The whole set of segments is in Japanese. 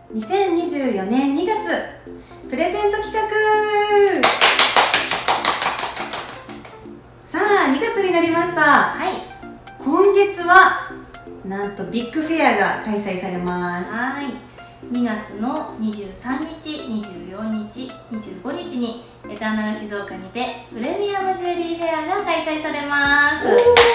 2024年2月プレゼント企画。さあ2月になりました。 はい。 今月はなんとビッグフェアが開催されます。 はい。2月の23日、24日、25日にエターナル静岡にてプレミアムジュエリーフェアが開催されます。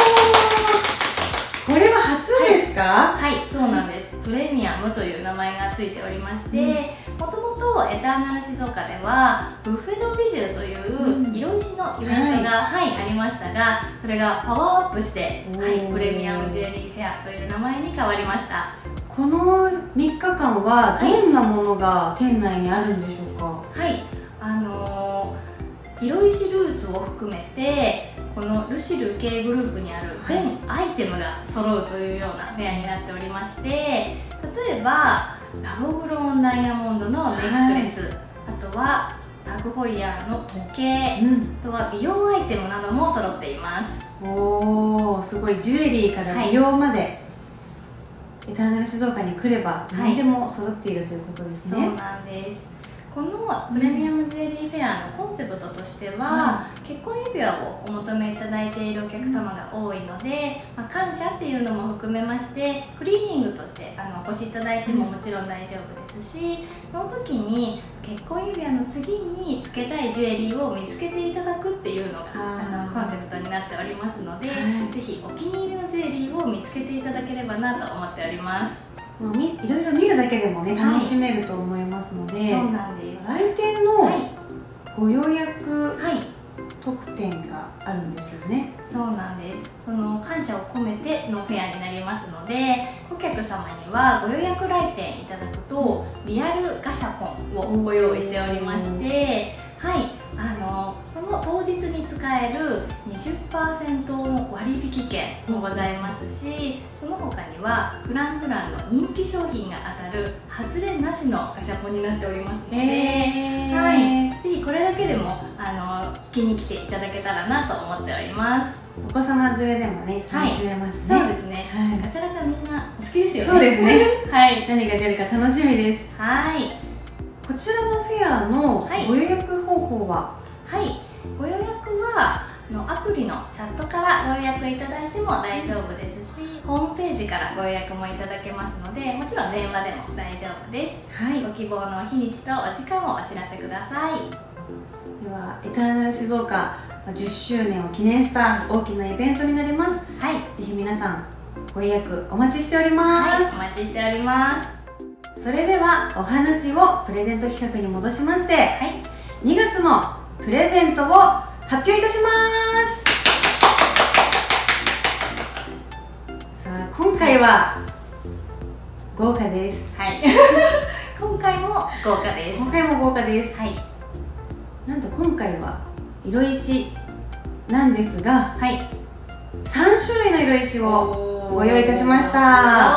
これは初ですか？ はい、そうなんです。プレミアムという名前がついておりまして、もともとエターナル静岡ではブッフェドビジュという色石のイベントが、ありましたが、それがパワーアップして、プレミアムジュエリーフェアという名前に変わりました。 この3日間はどんなものが店内にあるんでしょうか？ はい、色石ルースを含めてこのルシル系グループにある全アイテムが揃うというようなフェアになっておりまして、例えばラボグローンダイヤモンドのネックレス、あとはタグホイヤーの時計、あとは美容アイテムなども揃っています。 おー、すごい。ジュエリーから美容まで、エターナル静岡に来れば何でも揃っているということですね。 そうなんです。このプレミアムジュエリーフェアのコンセプトとしては、結婚指輪をお求めいただいているお客様が多いので、感謝っていうのも含めましてクリーニングとしてお越しいただいてももちろん大丈夫ですし、その時に結婚指輪の次につけたいジュエリーを見つけていただくっていうのがコンセプトになっておりますので、ぜひお気に入りのジュエリーを見つけていただければなと思っております。 いろいろ見るだけでもね、楽しめると思いますので、 そうなんです。 来店のご予約特典があるんですよね。 そうなんです。その感謝を込めてのフェアになりますので、顧客様にはご予約来店いただくとリアルガシャポンをご用意しておりまして、その当日に使える 20% 割引券もございますし、その他にはフランフランの人気商品が当たる外れなしのガシャポンになっておりますので、ぜひこれだけでも聞きに来ていただけたらなと思っております。 お子様連れでもね、楽しめますね。 そうですね。ガチャガチャみんなお好きですよね。 そうですね。何が出るか楽しみです。こちらのフェアのご予約方法は？ ご予約はアプリのチャットからご予約いただいても大丈夫ですし、ホームページからご予約もいただけますので、もちろん電話でも大丈夫です。ご希望の日にちとお時間をお知らせください。 ではエターナル静岡10周年を記念した大きなイベントになります。ぜひ皆さんご予約お待ちしております。 お待ちしております。 それではお話をプレゼント企画に戻しまして、2月のプレゼントを発表いたします。さあ今回は豪華です。 今回も豪華です。 今回も豪華です。なんと今回は色石なんですが、3種類の色石をご用意いたしました。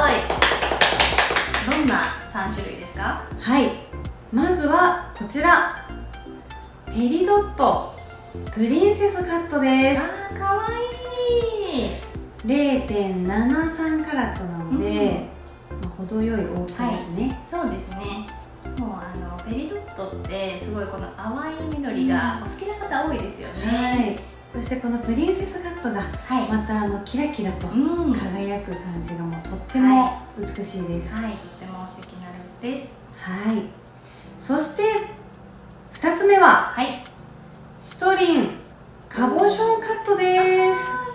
どんな3種類ですか？ まずはこちら、ペリドットプリンセスカットです。 かわいい。 0.73 カラットなので、程よい大きさですね。 そうですね。もうペリドットってすごいこの淡い緑がお好きな方多いですよね。 そしてこのプリンセスカットがまたキラキラと輝く感じがもうとっても美しいです。とっても素敵なルースです。そして2つ目はシトリンカボションカットです。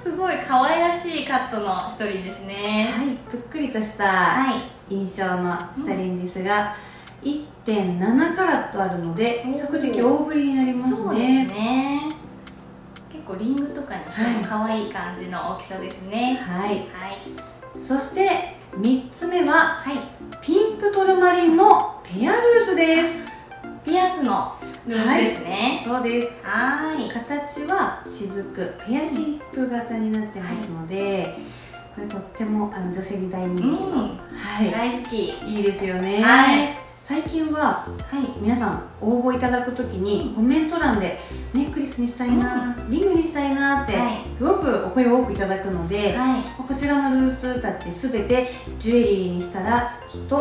すごい可愛らしいカットのシトリンですね。 ぷっくりとした印象のシトリンですが、1.7 カラットあるので比較的大ぶりになりますね。 そうですね。結構リングとかにしても可愛い感じの大きさですね。 そして3つ目はピンクトルマリンのペアルースです。 ピアスのルースですね。 そうです。形は雫ペアシップ型になってますので、これとっても女性に大人気の、 大好き。 いいですよね。最近は、皆さん応募いただくときにコメント欄でネックレスにしたいな、リングにしたいなってすごくお声を多くいただくので、こちらのルースたちすべてジュエリーにしたらきっと素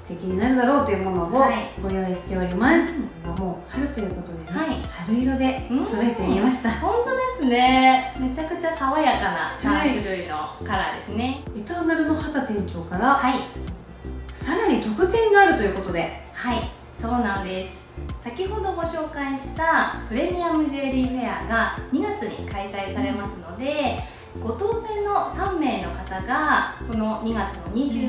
敵になるだろうというものをご用意しております。もう春ということでね、春色で揃えてみました。 本当ですね。めちゃくちゃ爽やかな3種類のカラーですね。 エターナルの畑店長から、さらに特典があるということで。 はい、そうなんです。先ほどご紹介したプレミアムジュエリーフェアが2月に開催されますので、ご当選の3名の方がこの2月の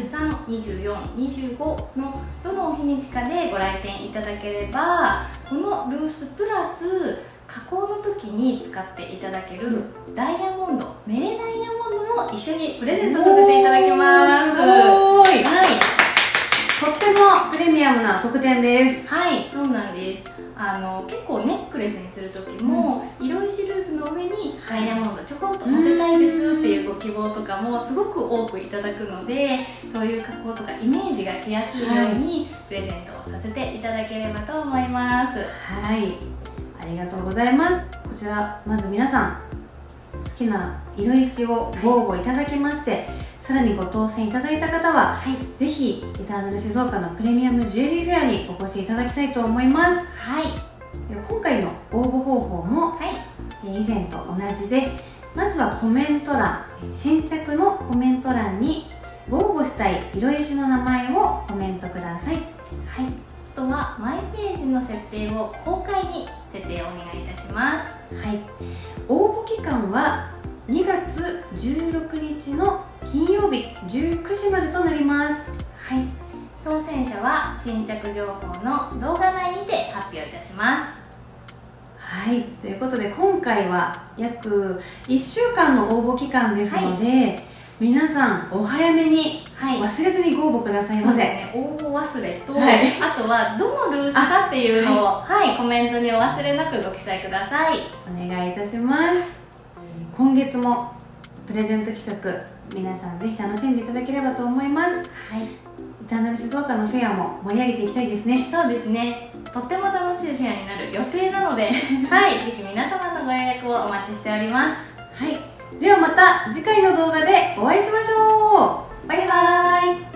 23、24、25のどのお日にちかでご来店いただければ、このルースプラス加工の時に使っていただけるダイヤモンド、メレダイヤモンドも一緒にプレゼントさせていただきます。 すごい、とってもプレミアムな特典です。 はい、そうなんです。結構ネックレスにする時も、色石ルースの上にダイヤモンドちょこっと乗せたいですっていうご希望とかもすごく多くいただくので、そういう加工とかイメージがしやすいようにプレゼントをさせていただければと思います。 はい、ありがとうございます。こちらまず皆さん好きな色石をご応募いただきまして、さらにご当選いただいた方は、ぜひエターナル静岡のプレミアムジュエリーフェアにお越しいただきたいと思います。今回の応募方法も、以前と同じで、まずはコメント欄、新着のコメント欄にご応募したい色石の名前をコメントください。 あとはマイページの設定を公開に設定をお願いいたします。 応募期間は2月16日の金曜日19時までとなります。 当選者は新着情報の動画内にて発表いたします。 ということで今回は約1週間の応募期間ですので、皆さんお早めに忘れずにご応募くださいませ。 応募忘れと、あとはどのルースかっていうのを、コメントにお忘れなくご記載ください。 お願いいたします。今月もプレゼント企画、皆さんぜひ楽しんでいただければと思います。エターナル静岡のフェアも盛り上げていきたいですね。 そうですね。とっても楽しいフェアになる予定なので、ぜひ皆様のご予約をお待ちしております。 ではまた次回の動画でお会いしましょう。バイバーイ。